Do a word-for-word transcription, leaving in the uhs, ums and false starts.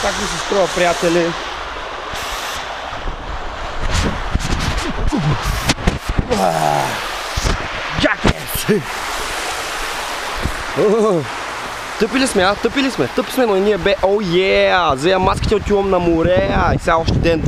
как ви се струва, приятели? Джакет! Тъпили сме, а? Тъпили сме, тъпи сме, но и ние бе, о, е! Взея маските, отивам на море, и сега още ден.